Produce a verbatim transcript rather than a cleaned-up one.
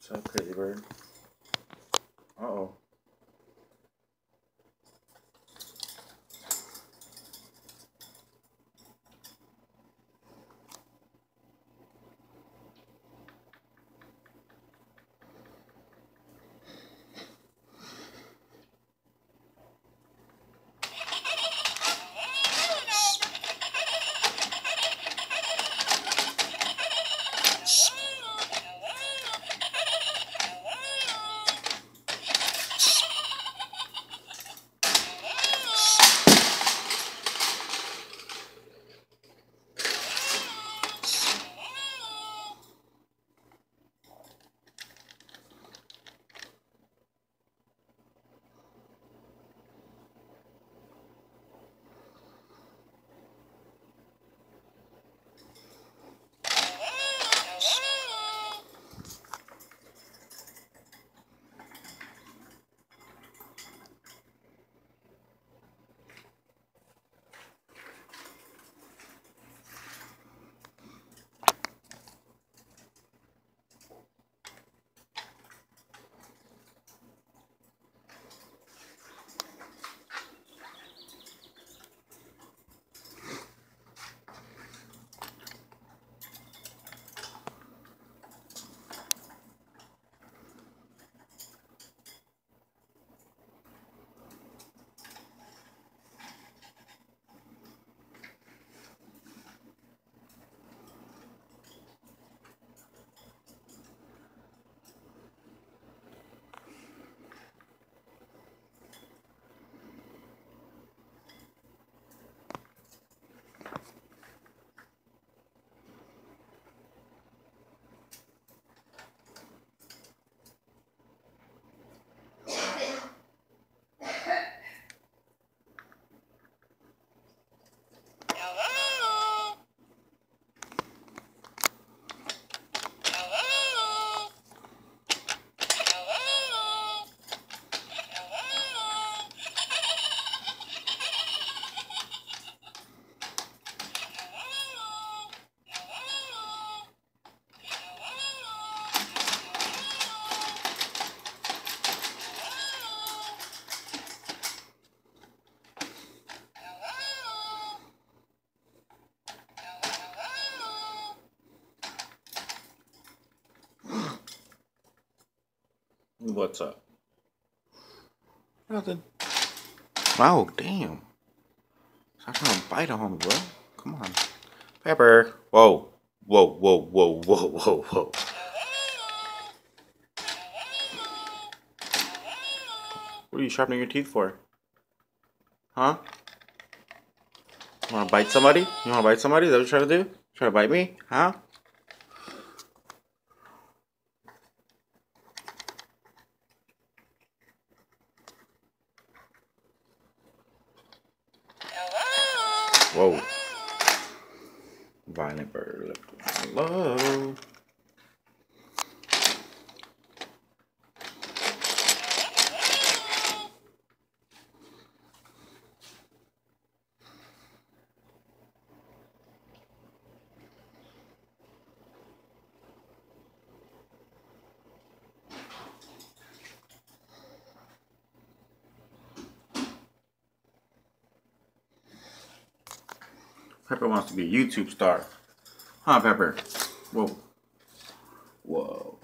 What's up, crazy bird? Uh-oh. What's up? Nothing. Oh, damn. Stop trying to bite on me, bro. Come on. Pepper. Whoa. Whoa, whoa, whoa, whoa, whoa, whoa. What are you sharpening your teeth for? Huh? You wanna bite somebody? You wanna bite somebody? Is that what you're trying to do? Trying to bite me? Huh? Whoa. Violent bird. Hello. Pepper wants to be a YouTube star. Huh, Pepper? Whoa. Whoa.